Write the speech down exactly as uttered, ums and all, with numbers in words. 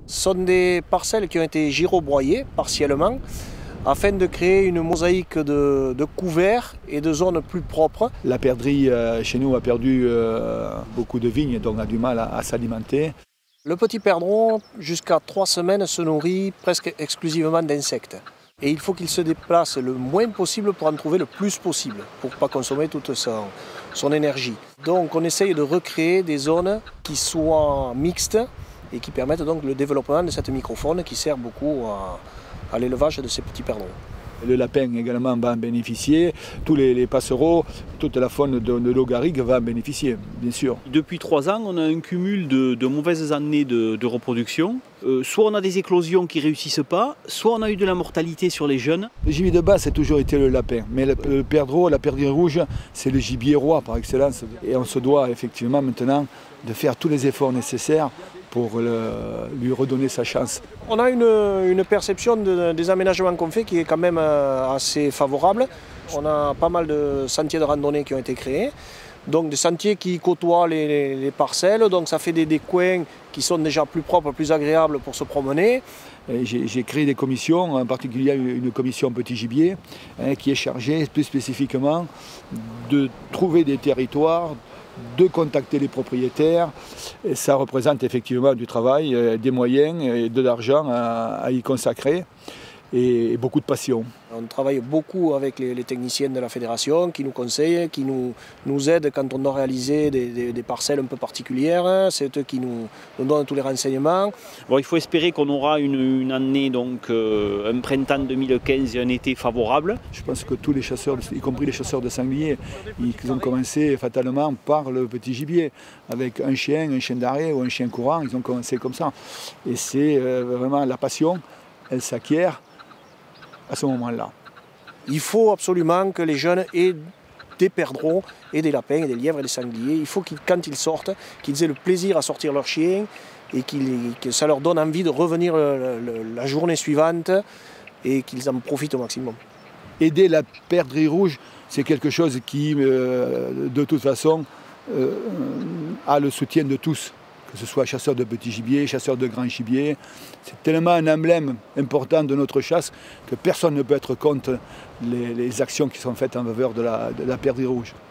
Ce sont des parcelles qui ont été gyrobroyées partiellement afin de créer une mosaïque de, de couverts et de zones plus propres. La perdrix euh, chez nous a perdu euh, beaucoup de vignes, donc a du mal à, à s'alimenter. Le petit perdreau, jusqu'à trois semaines, se nourrit presque exclusivement d'insectes. Et il faut qu'il se déplace le moins possible pour en trouver le plus possible, pour ne pas consommer toute son, son énergie. Donc on essaye de recréer des zones qui soient mixtes et qui permettent donc le développement de cette microfaune qui sert beaucoup à, à l'élevage de ces petits perdreaux. Le lapin également va en bénéficier, tous les, les passereaux, toute la faune de, de l'eau garrigue va en bénéficier, bien sûr. Depuis trois ans, on a un cumul de, de mauvaises années de, de reproduction. Euh, soit on a des éclosions qui ne réussissent pas, soit on a eu de la mortalité sur les jeunes. Le gibier de base, c'est toujours été le lapin, mais le, le perdreau, la perdrix rouge, c'est le gibier roi par excellence. Et on se doit effectivement maintenant de faire tous les efforts nécessaires pour le, lui redonner sa chance. On a une, une perception de, des aménagements qu'on fait qui est quand même assez favorable. On a pas mal de sentiers de randonnée qui ont été créés, donc des sentiers qui côtoient les, les, les parcelles, donc ça fait des, des coins qui sont déjà plus propres, plus agréables pour se promener. J'ai créé des commissions, en particulier une commission petit gibier, hein, qui est chargée plus spécifiquement de trouver des territoires, de contacter les propriétaires. Et ça représente effectivement du travail, des moyens et de l'argent à, à y consacrer et, et beaucoup de passion. On travaille beaucoup avec les, les techniciens de la fédération qui nous conseillent, qui nous, nous aident quand on doit réaliser des, des, des parcelles un peu particulières. C'est eux qui nous, nous donnent tous les renseignements. Bon, il faut espérer qu'on aura une, une année, donc euh, un printemps deux mille quinze et un été favorable. Je pense que tous les chasseurs, y compris les chasseurs de sangliers, ils ont commencé fatalement par le petit gibier. Avec un chien, un chien d'arrêt ou un chien courant, ils ont commencé comme ça. Et c'est euh, vraiment la passion, elle s'acquiert à ce moment-là. Il faut absolument que les jeunes aient des perdreaux et des lapins et des lièvres et des sangliers. Il faut qu'ils, quand ils sortent, qu'ils aient le plaisir à sortir leur chien et qu'ils, que ça leur donne envie de revenir le, le, la journée suivante et qu'ils en profitent au maximum. Aider la perdrix rouge, c'est quelque chose qui, euh, de toute façon, euh, a le soutien de tous. Que ce soit chasseurs de petits gibiers, chasseurs de grands gibiers. C'est tellement un emblème important de notre chasse que personne ne peut être contre les, les actions qui sont faites en faveur de la, de la perdrix rouge.